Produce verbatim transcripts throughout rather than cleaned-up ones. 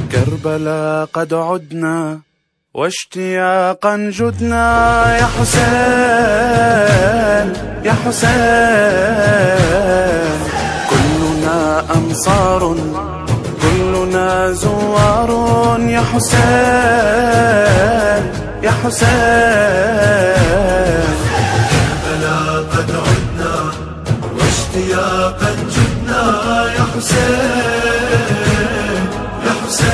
كربلاء قد عدنا واشتياقا جدنا، يا حسين يا حسين. كلنا أنصار كلنا زوار، يا حسين يا حسين. كربلاء قد عدنا واشتياقا جدنا، يا حسين يا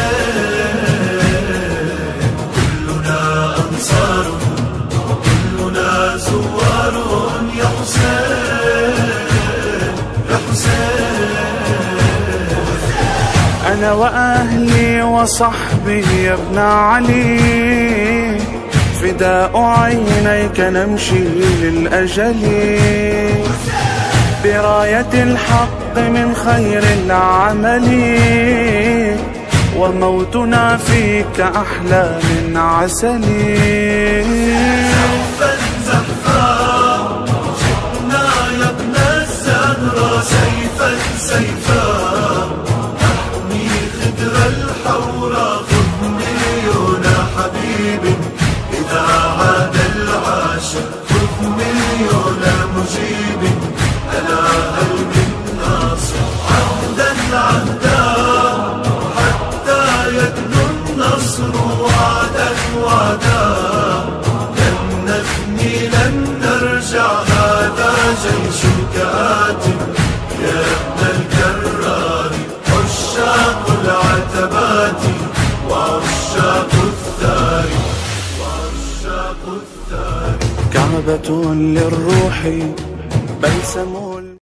حسين. كلنا أنصار كلنا زوار، يا حسين يا حسين. أنا وأهلي وصحبي يا ابن علي، فداء عينيك نمشي للأجل، براية الحق من خير العمل، وموتنا فيك أحلى من عسل. زحفا زحفا جئنا يا ابن الزهرة، سيفا سيفا نحمي خدر الحورى. خذ مليون حبيب إذا عاد العاشق، خذ مليون مجيب ألا هل من ناصر. عهدا عهدا حتى يدنو النصر، وعدا وعدا لن نفني لن نرجع. هذا جيشك آت يا ابن الكرار، عشاق العتبات وعشاق الثار وعشاق الثار. كعبة للروح بلسم